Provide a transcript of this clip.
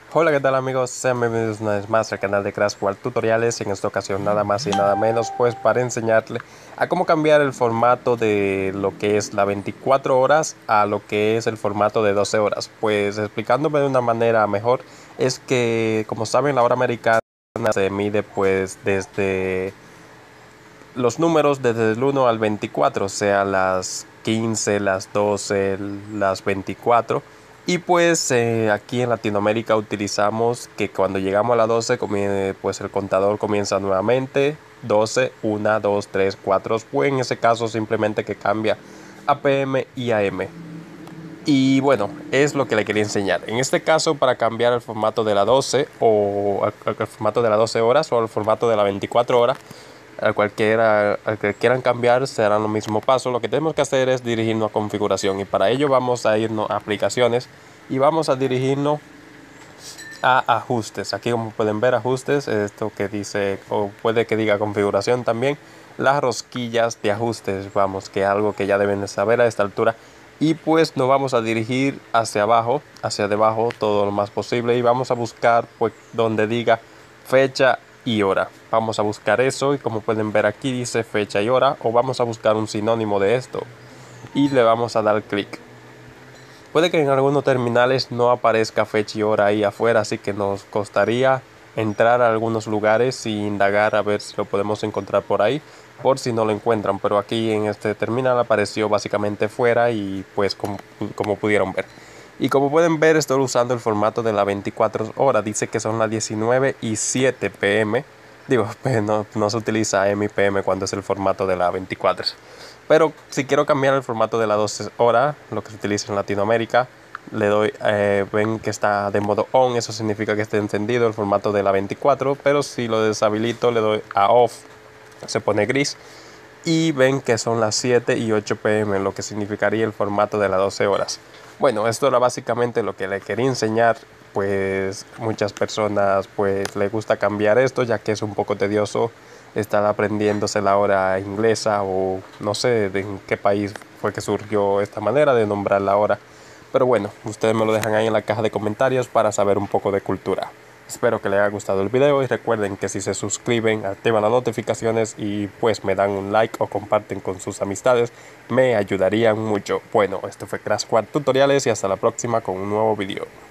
Hola, ¿qué tal amigos? Sean bienvenidos una vez más al canal de Crash World Tutoriales. En esta ocasión nada más y nada menos pues para enseñarle a cómo cambiar el formato de lo que es la 24 horas a lo que es el formato de 12 horas. Pues explicándome de una manera mejor, es que como saben la hora americana se mide pues desde los números desde el 1 al 24, o sea, las 15, las 12, las 24. Y pues aquí en Latinoamérica utilizamos que cuando llegamos a la 12, pues el contador comienza nuevamente. 12, 1, 2, 3, 4. Pues en ese caso simplemente que cambia a PM y AM. Y bueno, es lo que le quería enseñar. En este caso, para cambiar el formato de la 12 o al formato de las 12 horas o al formato de la 24 horas, al que quieran cambiar serán los mismos pasos. Lo que tenemos que hacer es dirigirnos a configuración y para ello vamos a irnos a aplicaciones y vamos a dirigirnos a ajustes. Aquí como pueden ver ajustes, esto que dice o puede que diga configuración también, las rosquillas de ajustes, vamos, que es algo que ya deben de saber a esta altura. Y pues nos vamos a dirigir hacia abajo, hacia debajo todo lo más posible y vamos a buscar pues donde diga fecha y hora. Vamos a buscar eso y como pueden ver aquí dice fecha y hora, o vamos a buscar un sinónimo de esto y le vamos a dar clic. Puede que en algunos terminales no aparezca fecha y hora ahí afuera, así que nos costaría entrar a algunos lugares y indagar a ver si lo podemos encontrar por ahí, por si no lo encuentran. Pero aquí en este terminal apareció básicamente fuera y pues como pudieron ver. Y como pueden ver estoy usando el formato de la 24 horas, dice que son las 19:07 pm. Digo, pues no se utiliza M y PM cuando es el formato de la 24. Pero si quiero cambiar el formato de la 12 horas, lo que se utiliza en Latinoamérica, le doy, ven que está de modo on, eso significa que esté encendido el formato de la 24, pero si lo deshabilito le doy a off, se pone gris. Y ven que son las 7:08 pm, lo que significaría el formato de las 12 horas. Bueno, esto era básicamente lo que le quería enseñar, pues muchas personas pues les gusta cambiar esto ya que es un poco tedioso estar aprendiéndose la hora inglesa o no sé de en qué país fue que surgió esta manera de nombrar la hora. Pero bueno, ustedes me lo dejan ahí en la caja de comentarios para saber un poco de cultura. Espero que les haya gustado el video y recuerden que si se suscriben, activan las notificaciones y pues me dan un like o comparten con sus amistades, me ayudarían mucho. Bueno, esto fue Crash Quad Tutoriales y hasta la próxima con un nuevo video.